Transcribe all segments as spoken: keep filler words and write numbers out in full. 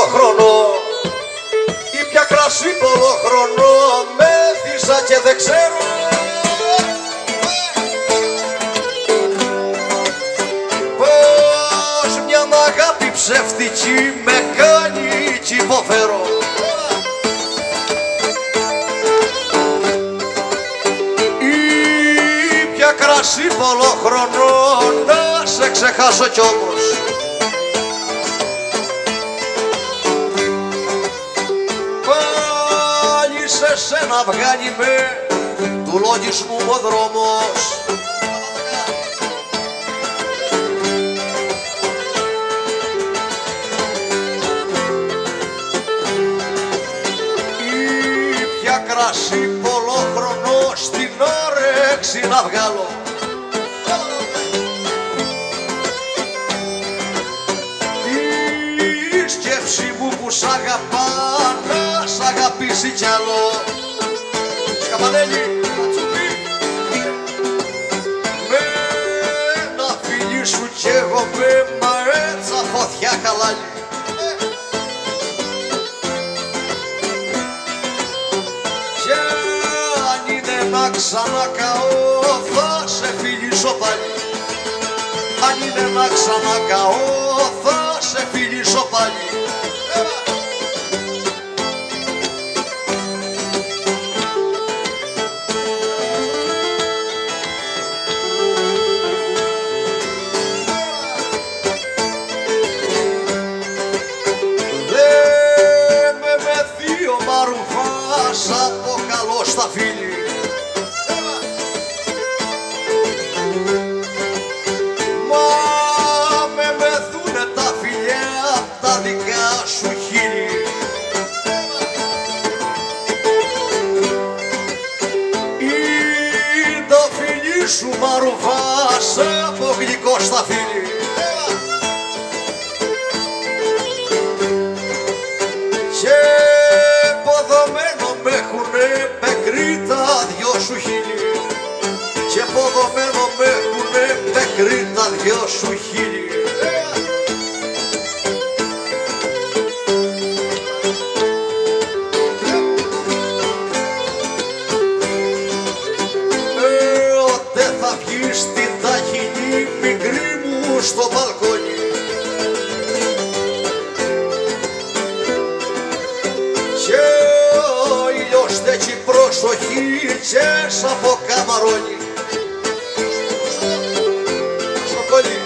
χρόνο, ήπια κρασί πολλό χρόνο, μέθησα και δεν ξέρω πως μια αγάπη ψεύτικη με κάνει κι υποφέρω. Ήπια κρασί πολλό χρόνο, να σε ξεχάσω κι όμως σε σένα βγάλει με του λογισμού ο δρόμος. Ήπια κρασί πολλό χρόνο στην όρεξη να βγάλω. Η σκέψη μου που σ' αγαπά να σ' αγαπήσει κι άλλο. Σκαπανέλη, κατσουπί, με ένα φίλι σου κι εγώ με μαέτσα φωτιά χαλάλι. Και αν είναι να ξανακαώ θα σε φιλήσω πάλι. Αν είναι να ξανακαώ θα σε φιλήσω πάλι. Από καλό στα φίλη μα με μεθούνε τα φιλιά τα δικά σου χείλη. Ή το φιλί σου μαρουφάς από γλυκό στα φίλη. Πεκρίτα δυο σου χείλη και ποδομένο με έχουνε πεκρίτα δυο σου χείλη. Ε, ότε θα βγεις την ταχυνή μικρή μου στο μπαλκόνι προσοχή και σ' αποκαμαρώνει. Σοκολί,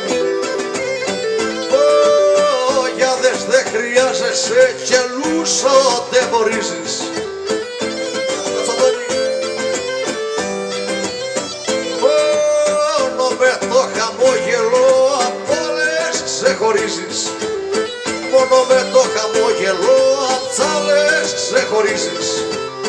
Ω, για δες δεν χρειάζεσαι και λούσο δεν μπορίζεις. Μόνο με το χαμόγελο απ' όλες σε χωρίζεις. Μόνο με το χαμόγελο απ' τ' άλλες σε χωρίζεις.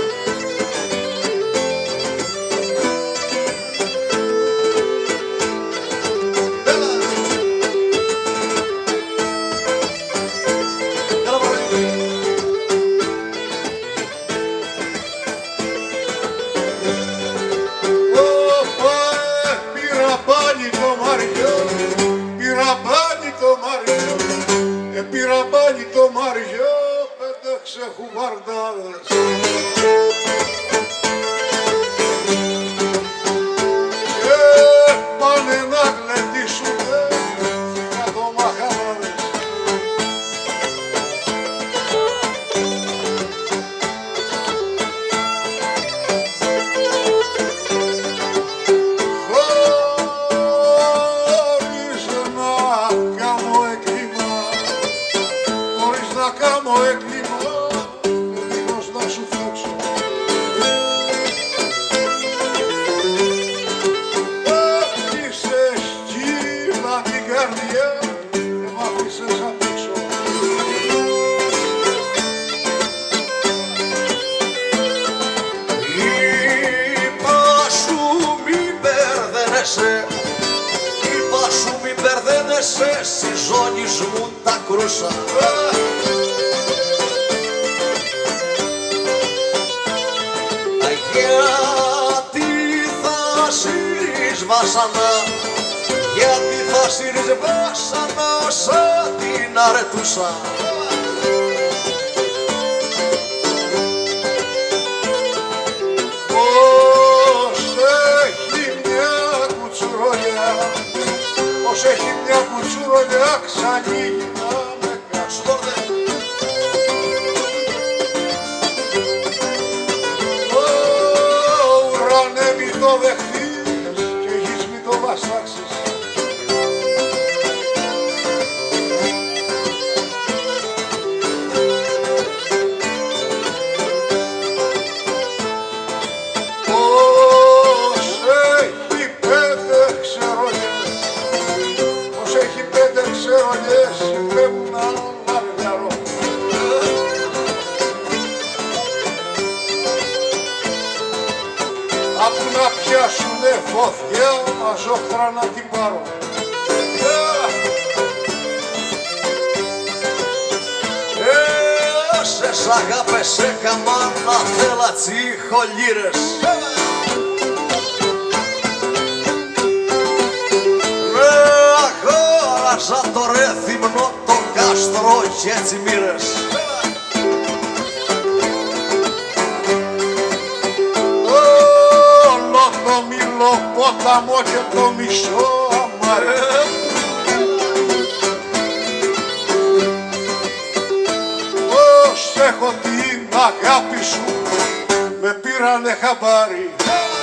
Πήρα πάλι το Μαριό, πέταξε χουβαρδάδες. Και πάνε να γλεντήσουνε κάτω μαχανάδες. Χωρίς να κάνω εγκλήμα, χωρίς να κάνω έγκλημα, έτοιμος να σου φτιάξω. Άφησες κύλα την καρδιά και μ' άφησες απ' έξω. Είπα σου μην μπερδεύεσαι, είπα σου μην μπερδεύεσαι, στη ζώνη μου τα κρούσα. Γιατί θα σύρεις βάσανα, γιατί θα σύρεις βάσανα σαν την αρετούσα. πως έχει μια κουτσούρολιά ξανοίγει να με κάτω. Ουρανέ μη το δεχτείς και γης μη το βαστάξεις. Απού να πιάσουνε φωτιά, μαζόχτρα να την πάρω. Ε, σε σ' αγάπες έκαμα να θέλα τσιχολίρες. Ρε αγόραζα το ρε θυμνό το κάστρο και τσιμίρες. Το μήλο ποταμό και το μισό αμάρε. Ως έχω την αγάπη σου με πήρανε χαμπάρι.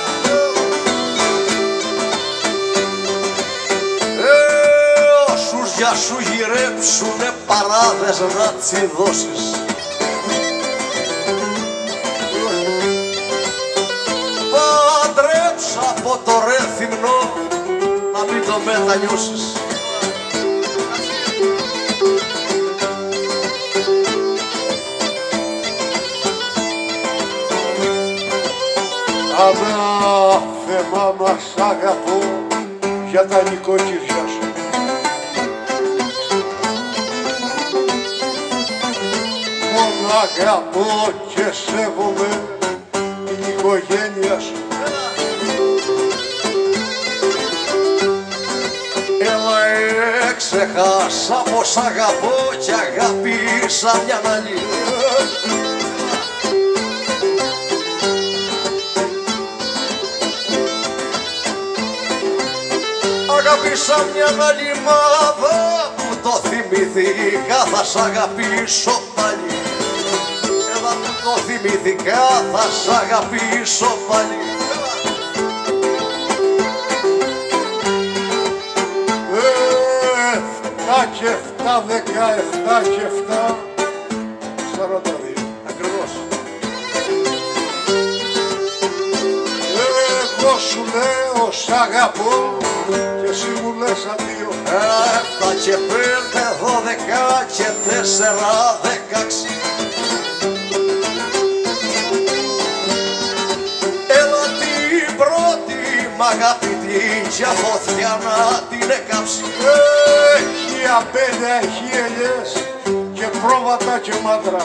Ε, όσους για σου γυρέψουνε παράδες να τσιδώσεις. Από το ρε θυμνό να μην το μετανιώσεις. Ανάθεμα μας αγαπώ για τα νοικοκυριά σου. Μόνο αγαπώ και σέβομαι την οικογένεια σου. Ξεχάσα πως αγαπώ και αγάπησα μια άλλη. Αγάπησα μια άλλη μάδα που το θυμηθήκα θα σ' αγαπήσω πάλι. Εδώ που το θυμηθήκα θα σ' αγαπήσω πάλι. Εφτά και εφτά, δεκαεφτά και εφτά, σαράντα δύο. Ακριβώς. Εγώ σου λέω σ' αγαπώ και εσύ μου λες αντίο. Εφτά και πέντε, δώδεκα και τέσσερα, δεκάξι. Έλα την πρώτη μ' αγαπητή και φωτιά να την εκάψει. Έχει αμπέλια, έχει ελιές και πρόβατα και μάτρα.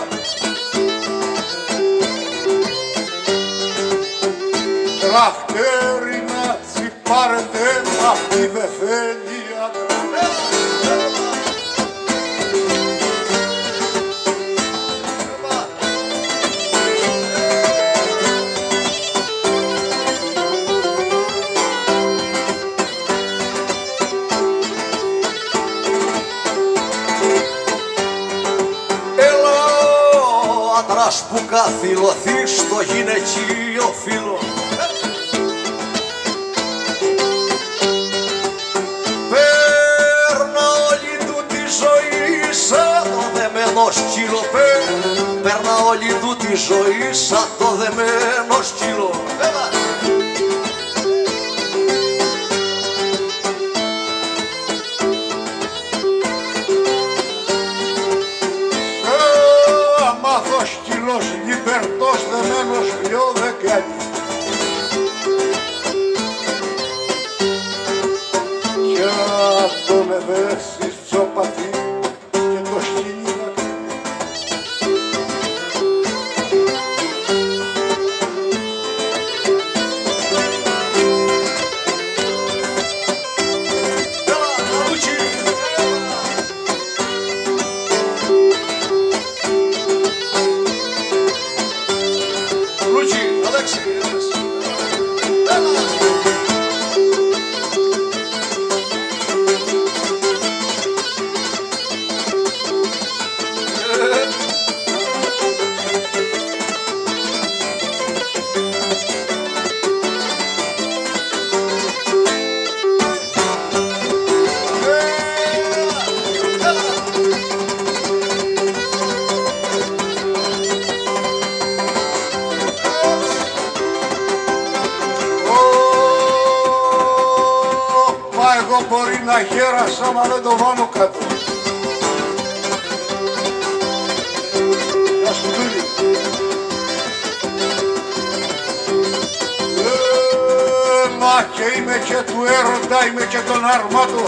Τραχτέρι να τσιπάρετε, αυτή δεν θέλει άντρα. Άντρας που καθυλωθεί στο γυναικείο φύλλο. Παίρνα όλη του τη ζωή σαν το δεμένο σκύλο. Παίρνα όλη του τη ζωή σαν το δεμένο σκύλο. Σκύλος λιπερτός δεμένος δυο δεκάνι. Κι απ' τον εδέσεις ψωπαθή και το σκύλι να κάνει. εγώ μπορεί να χέρασα, μα δεν το βάνω κάτω. Γεια σου φίλοι. Ε, μα και είμαι και του έρωτα, είμαι και τον αρμάτο.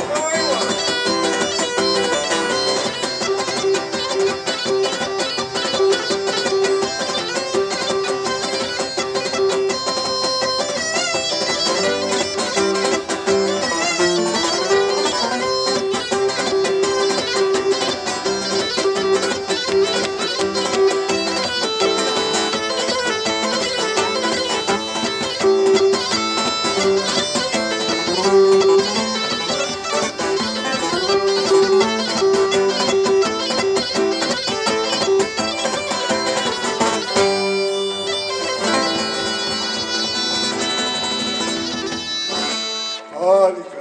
Olha,